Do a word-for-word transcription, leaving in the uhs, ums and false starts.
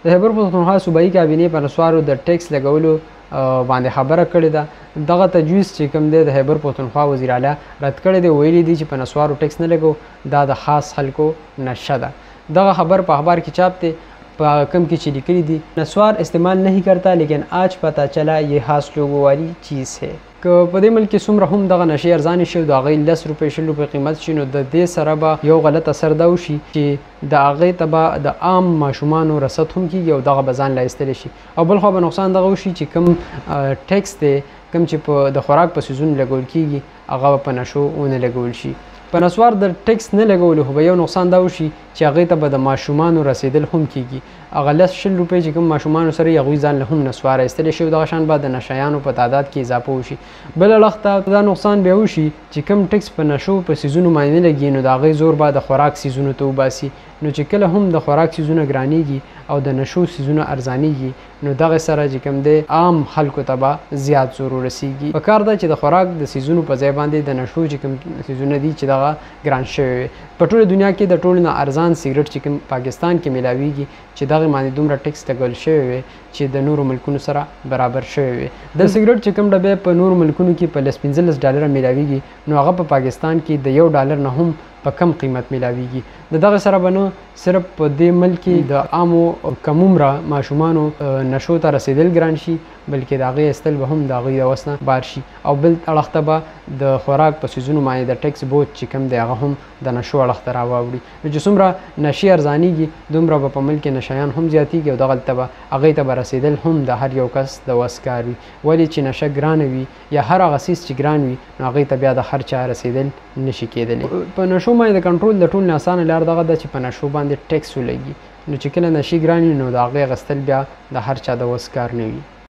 د خیبر پښتونخوا صوبایي کابینې په نسوارو د ټیکس لګولو باندې خبره کړې ده. دغه تجویز چې کوم دی د خیبر پښتونخوا وزیر اعلی رد کړی دی. ویلي دي چې په نسوارو ټیکس نه لګو، دا د خاص خلکو نشه ده. دغه خبر په اخبار کې چاپ دی په کم کې چې لیکلي دي نسوار استعمال نہیں کرتا لیکن آج پتہ چلا یہ خاص لوگوں والی چیز ہے. که په دې ملک کې څومره هم دغه نشې ارزانې شي او د هغې لس روپۍ شل روپۍ قیمت شي نو د دې سره به یو غلط اثر دا وشي چې د هغې ته به د عام ماشومانو رصد هم کېږي او دغه به ځان لا ایستلی شي. او بل خوا به نقصان دغه وشي چې کوم ټیکس دی کوم چې په د خوراک په څیزونو لګول کېږي هغه په نشو ونه لګول شي. په نسوار د ټیکس نه لګولو خو به یو نقصان دا وشي چې هغې ته به د ماشومانو رسېدل هم کېږي. هغه لس شل روپۍ چې کوم ماشومانو سره یې هغوی ځان له هم نسوار ایستلی شي او دغه شان به د نشیانو په تعداد کې اضافه وشي. بله اړخ ته دا نقصان بیا وشي چې کوم ټیکس په نشو په څیزونو باندې نه لګي نو د هغې زور به د خوراک څیزونو ته وباسي. نو چې کله هم د خوراک څیزونه ګرانېږي او د نشو څیزونه ارزانېږي نو دغه سره چې کوم دی عام خلکو ته به زیات زور ورسېږي. پکار ده چې د خوراک د څیزونو په ځای باندې د نشو چې کوم څیزونه دي چې دغه ګران شوي وي. په ټوله دنیا کې د ټولو نه ارزان سګرټ چې کوم پاکستان کې میلاویږي چې دغې باندې دومره ټیکس لګول شوی وي چې د نورو ملکونو سره برابر شوی وي. د سګرټ چې کوم ډبې په نورو ملکونو کې په لس پنځلس ډالره میلاویږي نو هغه په پاکستان کې د یو ډالر نه هم په کم قیمت میلاویږي. د دغه سره به نه صرف په دې ملک کې د عامو کم عمره ماشومانو نشو ته رسېدل ګران شي بلکې د هغې ایستل به هم د هغوی د وس نه بار شي. او بل اړخ ته به د خوراک په څیزونو باندې د ټیکس بوج چې کوم دی هغه هم د نشو اړخ ته راواوړي. نو چې څومره نشې ارزانېږي دومره به په ملک کې نشیان هم زیاتېږي او دغلته به هغې ته به رسېدل هم د هر یو کس د وس کار وي. ولې چې نشه ګرانه وي یا هر هغه څیز چې ګران وي نو هغې ته بیا د هر چا رسېدل نشي کېدلی. په نشو باندې د کنټرول د ټول نه اسانه لار دغه ده چې په نشو باندې ټیکس ولګي. نو چې کله نشي ګران وي نو د هغې اخیستل بیا د هر چا د وس کار نه وي.